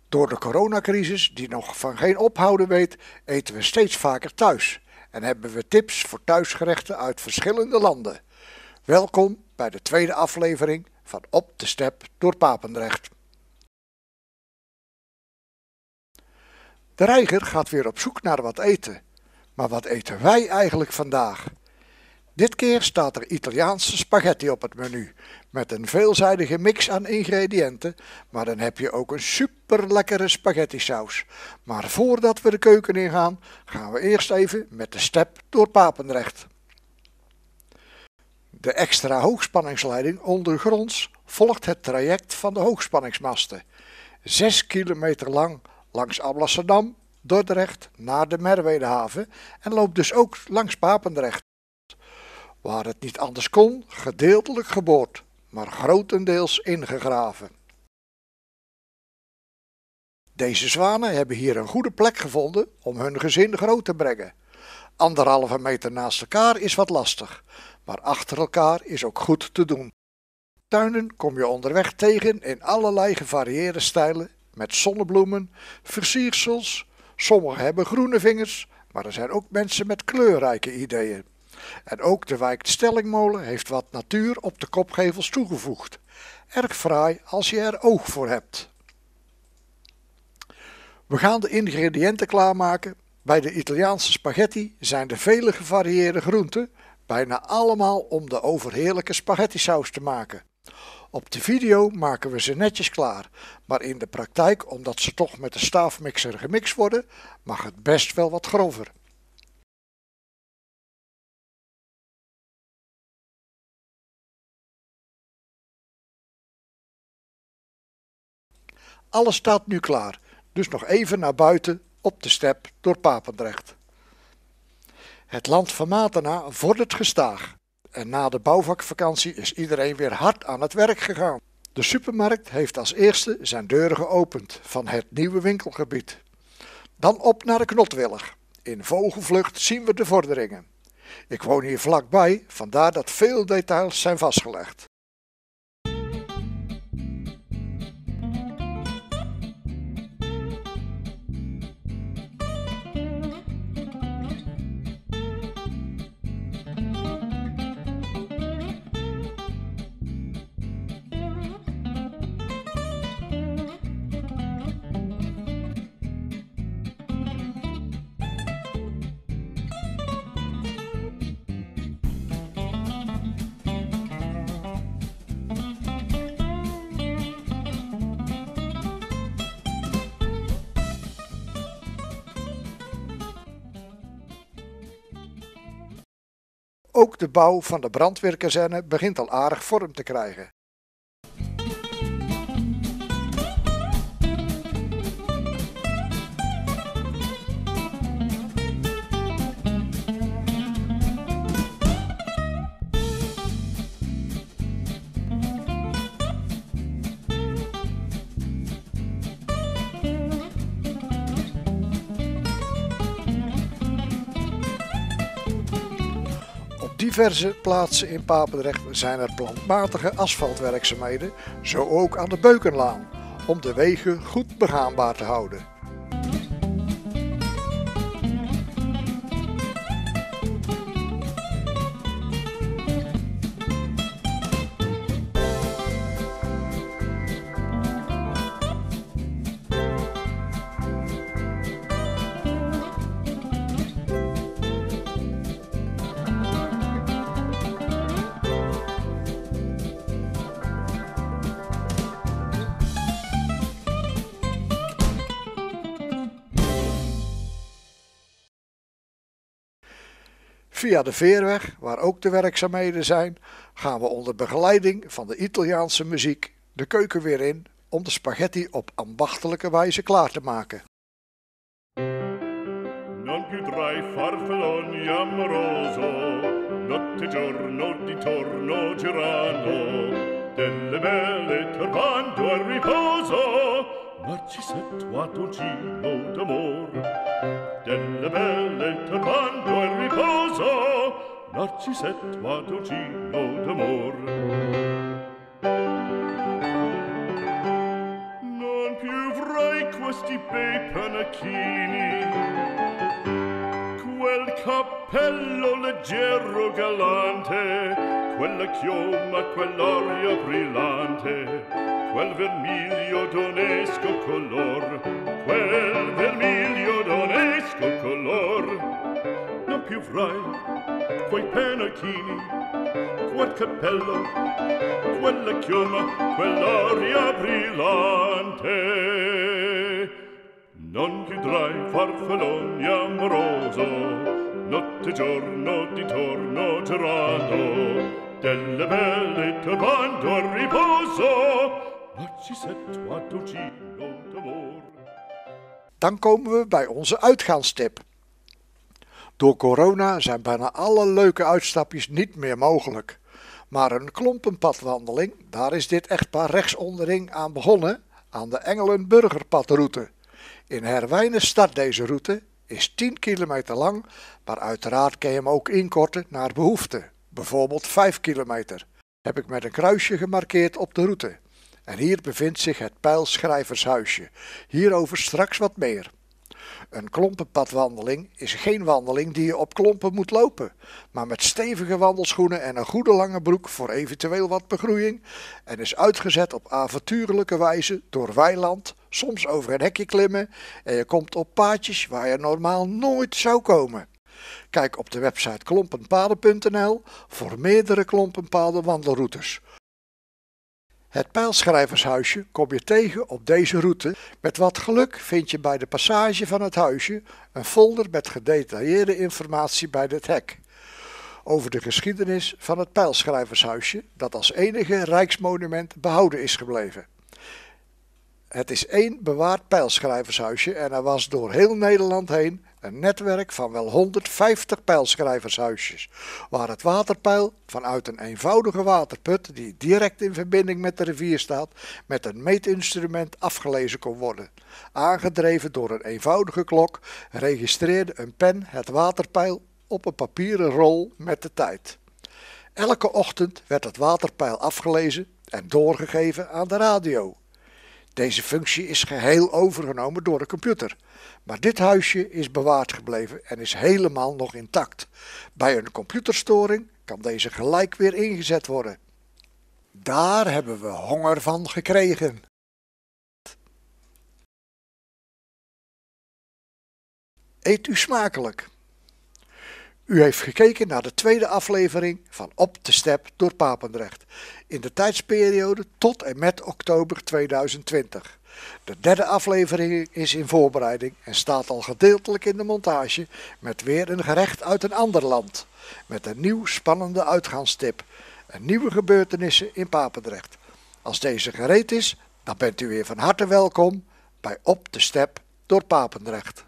Door de coronacrisis, die nog van geen ophouden weet, eten we steeds vaker thuis en hebben we tips voor thuisgerechten uit verschillende landen. Welkom bij de tweede aflevering van Op de Step door Papendrecht. De reiger gaat weer op zoek naar wat eten. Maar wat eten wij eigenlijk vandaag? Dit keer staat er Italiaanse spaghetti op het menu, met een veelzijdige mix aan ingrediënten, maar dan heb je ook een super lekkere spaghetti saus. Maar voordat we de keuken ingaan, gaan we eerst even met de step door Papendrecht. De extra hoogspanningsleiding ondergronds volgt het traject van de hoogspanningsmasten. 6 kilometer lang langs Alblasserdam, Dordrecht naar de Merwedehaven en loopt dus ook langs Papendrecht. Waar het niet anders kon, gedeeltelijk geboord, maar grotendeels ingegraven. Deze zwanen hebben hier een goede plek gevonden om hun gezin groot te brengen. 1,5 meter naast elkaar is wat lastig, maar achter elkaar is ook goed te doen. Tuinen kom je onderweg tegen in allerlei gevarieerde stijlen, met zonnebloemen, versiersels. Sommigen hebben groene vingers, maar er zijn ook mensen met kleurrijke ideeën. En ook de wijk Stellingmolen heeft wat natuur op de kopgevels toegevoegd. Erg fraai als je er oog voor hebt. We gaan de ingrediënten klaarmaken. Bij de Italiaanse spaghetti zijn er vele gevarieerde groenten, bijna allemaal om de overheerlijke spaghettisaus te maken. Op de video maken we ze netjes klaar, maar in de praktijk, omdat ze toch met de staafmixer gemixt worden, mag het best wel wat grover. Alles staat nu klaar, dus nog even naar buiten op de step door Papendrecht. Het land van Matena vordert gestaag en na de bouwvakvakantie is iedereen weer hard aan het werk gegaan. De supermarkt heeft als eerste zijn deuren geopend van het nieuwe winkelgebied. Dan op naar de Knotwillig. In vogelvlucht zien we de vorderingen. Ik woon hier vlakbij, vandaar dat veel details zijn vastgelegd. Ook de bouw van de brandweerkazerne begint al aardig vorm te krijgen. Op diverse plaatsen in Papendrecht zijn er planmatige asfaltwerkzaamheden, zo ook aan de Beukenlaan, om de wegen goed begaanbaar te houden. Via de Veerweg, waar ook de werkzaamheden zijn, gaan we onder begeleiding van de Italiaanse muziek de keuken weer in om de spaghetti op ambachtelijke wijze klaar te maken. Non più tra i farfalloni amoroso, notte e giorno di torno girando, delle belle turbando al riposo, Narcisetto a dolcino d'amor. Delle belle turbando al riposo, Narcisetto a dolcino d'amor. Non più più vorrei questi bei panacchini, quel cappello leggero galante, quella chioma, quell'aria brillante, quel vermiglio d'onesco color, quel vermiglio d'onesco color. Non più avrai quei panacchini, quel cappello, quella chioma, quell'aria brillante. Non chiudrai farfalloni amoroso, notte e giorno di torno girando, delle belle turbando a riposo, ma ci sento ad un giro d'amor. Dan komen we bij onze uitgaanstip. Door corona zijn bijna alle leuke uitstapjes niet meer mogelijk. Maar een klompenpadwandeling, daar is dit echtpaar rechtsonderin aan begonnen, aan de Engelen-Burgerpadroute. In Herwijnen start deze route, is 10 kilometer lang, maar uiteraard kan je hem ook inkorten naar behoefte. Bijvoorbeeld 5 kilometer, heb ik met een kruisje gemarkeerd op de route. En hier bevindt zich het Pijlschrijvershuisje, hierover straks wat meer. Een klompenpadwandeling is geen wandeling die je op klompen moet lopen, maar met stevige wandelschoenen en een goede lange broek voor eventueel wat begroeiing en is uitgezet op avontuurlijke wijze door weiland, soms over een hekje klimmen en je komt op paadjes waar je normaal nooit zou komen. Kijk op de website klompenpaden.nl voor meerdere klompenpaden wandelroutes. Het Pijlschrijvershuisje kom je tegen op deze route. Met wat geluk vind je bij de passage van het huisje een folder met gedetailleerde informatie bij dit hek. Over de geschiedenis van het Pijlschrijvershuisje, dat als enige rijksmonument behouden is gebleven. Het is één bewaard pijlschrijvershuisje en er was door heel Nederland heen een netwerk van wel 150 pijlschrijvershuisjes, waar het waterpeil vanuit een eenvoudige waterput die direct in verbinding met de rivier staat, met een meetinstrument afgelezen kon worden. Aangedreven door een eenvoudige klok registreerde een pen het waterpeil op een papieren rol met de tijd. Elke ochtend werd het waterpeil afgelezen en doorgegeven aan de radio. Deze functie is geheel overgenomen door de computer, maar dit huisje is bewaard gebleven en is helemaal nog intact. Bij een computerstoring kan deze gelijk weer ingezet worden. Daar hebben we honger van gekregen. Eet u smakelijk. U heeft gekeken naar de tweede aflevering van Op de Step door Papendrecht, in de tijdsperiode tot en met oktober 2020. De derde aflevering is in voorbereiding en staat al gedeeltelijk in de montage met weer een gerecht uit een ander land, met een nieuw spannende uitgaanstip en nieuwe gebeurtenissen in Papendrecht. Als deze gereed is, dan bent u weer van harte welkom bij Op de Step door Papendrecht.